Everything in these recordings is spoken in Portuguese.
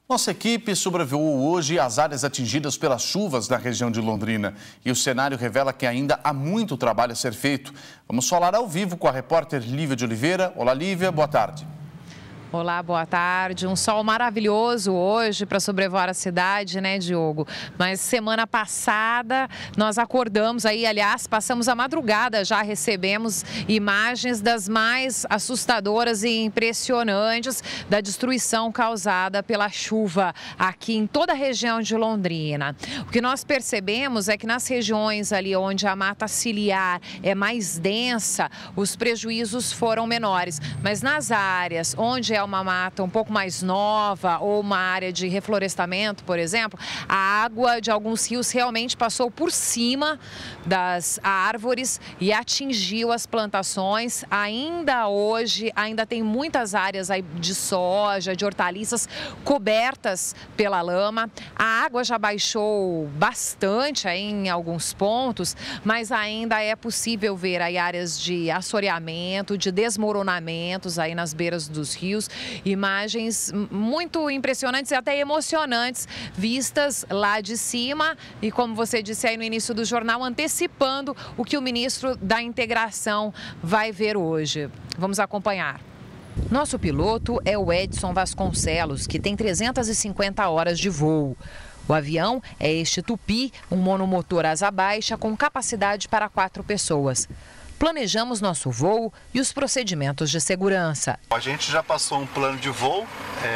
Nossa equipe sobrevoou hoje as áreas atingidas pelas chuvas na região de Londrina e o cenário revela que ainda há muito trabalho a ser feito. Vamos falar ao vivo com a repórter Lívia de Oliveira. Olá, Lívia, boa tarde. Olá, boa tarde. Um sol maravilhoso hoje para sobrevoar a cidade, né, Diogo? Mas semana passada nós acordamos aí, aliás, passamos a madrugada, já recebemos imagens das mais assustadoras e impressionantes da destruição causada pela chuva aqui em toda a região de Londrina. O que nós percebemos é que nas regiões ali onde a mata ciliar é mais densa, os prejuízos foram menores, mas nas áreas onde é uma mata um pouco mais nova ou uma área de reflorestamento, por exemplo, a água de alguns rios realmente passou por cima das árvores e atingiu as plantações. Ainda hoje, ainda tem muitas áreas aí de soja, de hortaliças cobertas pela lama. A água já baixou bastante aí em alguns pontos, mas ainda é possível ver aí áreas de assoreamento, de desmoronamentos aí nas beiras dos rios. Imagens muito impressionantes e até emocionantes vistas lá de cima e, como você disse aí no início do jornal, antecipando o que o ministro da Integração vai ver hoje. Vamos acompanhar. Nosso piloto é o Edson Vasconcelos, que tem 350 horas de voo. O avião é este Tupi, um monomotor asa baixa com capacidade para 4 pessoas. Planejamos nosso voo e os procedimentos de segurança. A gente já passou um plano de voo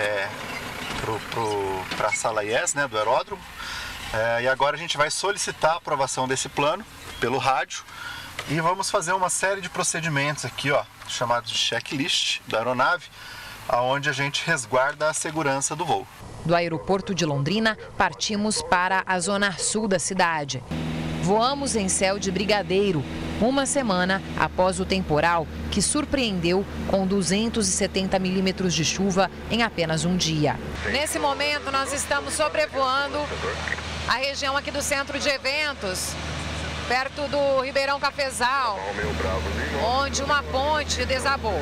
para a sala IES, né, do aeródromo, e agora a gente vai solicitar a aprovação desse plano pelo rádio e vamos fazer uma série de procedimentos aqui, ó, chamados de checklist da aeronave, onde a gente resguarda a segurança do voo. Do aeroporto de Londrina, partimos para a zona sul da cidade. Voamos em céu de brigadeiro, uma semana após o temporal que surpreendeu com 270 milímetros de chuva em apenas um dia. Nesse momento, nós estamos sobrevoando a região aqui do centro de eventos, perto do Ribeirão Cafezal, onde uma ponte desabou.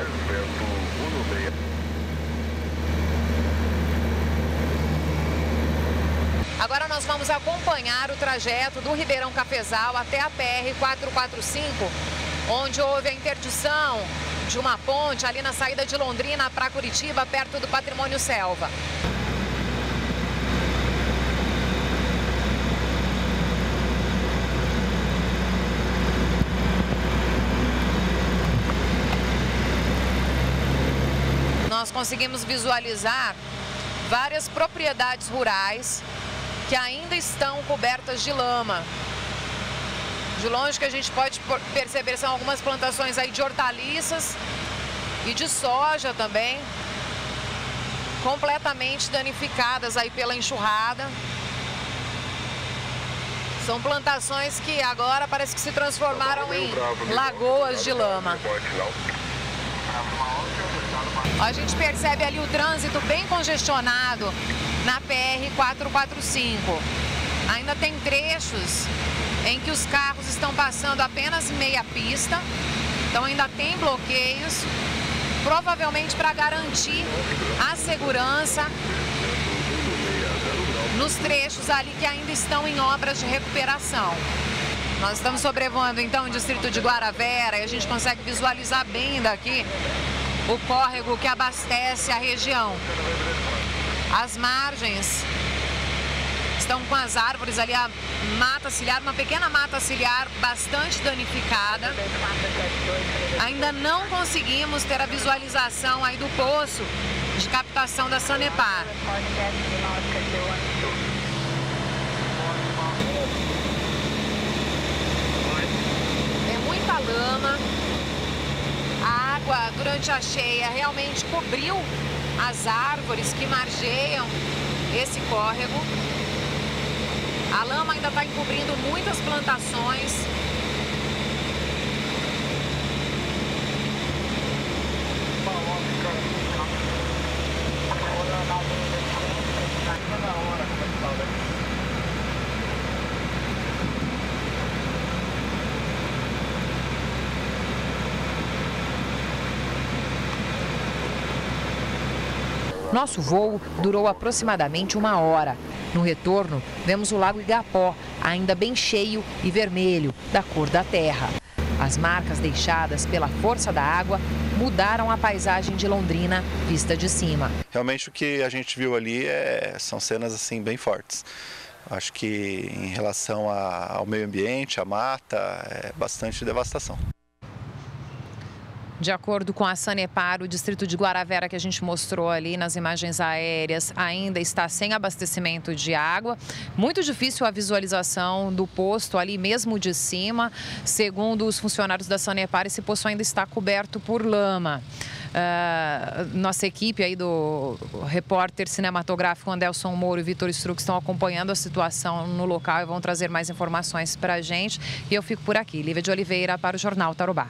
Agora nós vamos acompanhar o trajeto do Ribeirão Cafezal até a PR-445, onde houve a interdição de uma ponte ali na saída de Londrina para Curitiba, perto do Patrimônio Selva. Nós conseguimos visualizar várias propriedades rurais que ainda estão cobertas de lama. De longe que a gente pode perceber são algumas plantações aí de hortaliças e de soja também, completamente danificadas aí pela enxurrada. São plantações que agora parece que se transformaram em lagoas de lama. A gente percebe ali o trânsito bem congestionado na PR-445. Ainda tem trechos em que os carros estão passando apenas meia pista, então ainda tem bloqueios, provavelmente para garantir a segurança nos trechos ali que ainda estão em obras de recuperação. Nós estamos sobrevoando então o distrito de Guaravera e a gente consegue visualizar bem daqui o córrego que abastece a região. As margens estão com as árvores ali, a mata ciliar, uma pequena mata ciliar bastante danificada. Ainda não conseguimos ter a visualização aí do poço de captação da Sanepar. É muita lama. A água durante a cheia realmente cobriu as árvores que margeiam esse córrego. A lama ainda está encobrindo muitas plantações. Nosso voo durou aproximadamente 1 hora. No retorno, vemos o Lago Igapó, ainda bem cheio e vermelho, da cor da terra. As marcas deixadas pela força da água mudaram a paisagem de Londrina vista de cima. Realmente o que a gente viu ali são cenas assim bem fortes. Acho que em relação ao meio ambiente, à mata, é bastante devastação. De acordo com a Sanepar, o distrito de Guaravera, que a gente mostrou ali nas imagens aéreas, ainda está sem abastecimento de água. Muito difícil a visualização do posto ali mesmo de cima. Segundo os funcionários da Sanepar, esse poço ainda está coberto por lama. Nossa equipe aí do repórter cinematográfico Anderson Moura e Vitor Struck estão acompanhando a situação no local e vão trazer mais informações para a gente. E eu fico por aqui, Lívia de Oliveira, para o Jornal Tarobá.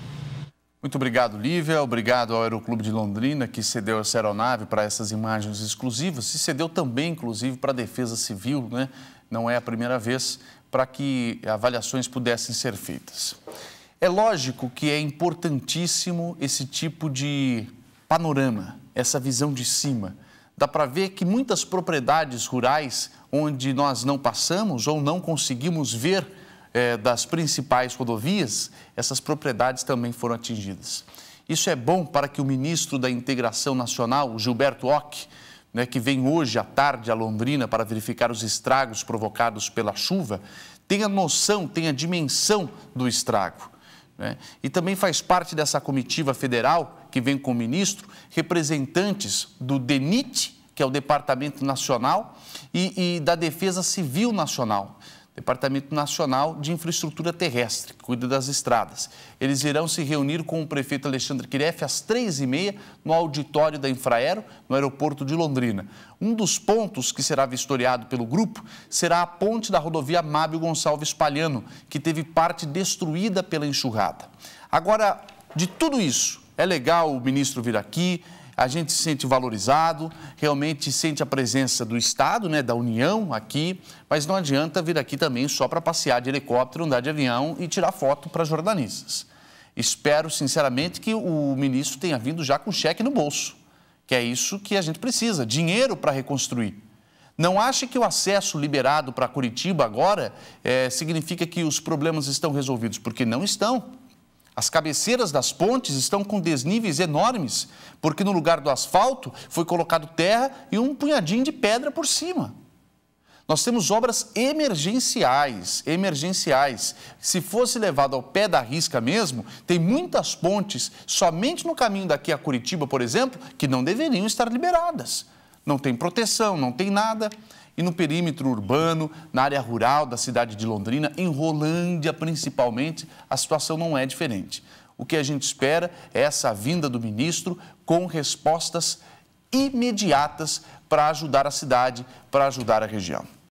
Muito obrigado, Lívia. Obrigado ao Aeroclube de Londrina, que cedeu essa aeronave para essas imagens exclusivas e cedeu também, inclusive, para a Defesa Civil, né? Não é a primeira vez, para que avaliações pudessem ser feitas. É lógico que é importantíssimo esse tipo de panorama, essa visão de cima. Dá para ver que muitas propriedades rurais onde nós não passamos ou não conseguimos ver das principais rodovias, essas propriedades também foram atingidas. Isso é bom para que o ministro da Integração Nacional, Gilberto Ock, que vem hoje à tarde a Londrina para verificar os estragos provocados pela chuva, tenha noção, tenha dimensão do estrago. E também faz parte dessa comitiva federal que vem com o ministro, representantes do DENIT, que é o Departamento Nacional, e da Defesa Civil Nacional, Departamento Nacional de Infraestrutura Terrestre, que cuida das estradas. Eles irão se reunir com o prefeito Alexandre Kireff às 3h30 no auditório da Infraero, no aeroporto de Londrina. Um dos pontos que será vistoriado pelo grupo será a ponte da rodovia Mábio Gonçalves Palhano, que teve parte destruída pela enxurrada. Agora, de tudo isso, é legal o ministro vir aqui, a gente se sente valorizado, realmente sente a presença do Estado, da União aqui, mas não adianta vir aqui também só para passear de helicóptero, andar de avião e tirar foto para jornalistas. Espero, sinceramente, que o ministro tenha vindo já com cheque no bolso, que é isso que a gente precisa, dinheiro para reconstruir. Não ache que o acesso liberado para Curitiba agora significa que os problemas estão resolvidos, porque não estão. As cabeceiras das pontes estão com desníveis enormes, porque no lugar do asfalto foi colocado terra e um punhadinho de pedra por cima. Nós temos obras emergenciais. Se fosse levado ao pé da risca mesmo, tem muitas pontes, somente no caminho daqui a Curitiba, por exemplo, que não deveriam estar liberadas. Não tem proteção, não tem nada. E no perímetro urbano, na área rural da cidade de Londrina, em Rolândia principalmente, a situação não é diferente. O que a gente espera é essa vinda do ministro com respostas imediatas para ajudar a cidade, para ajudar a região.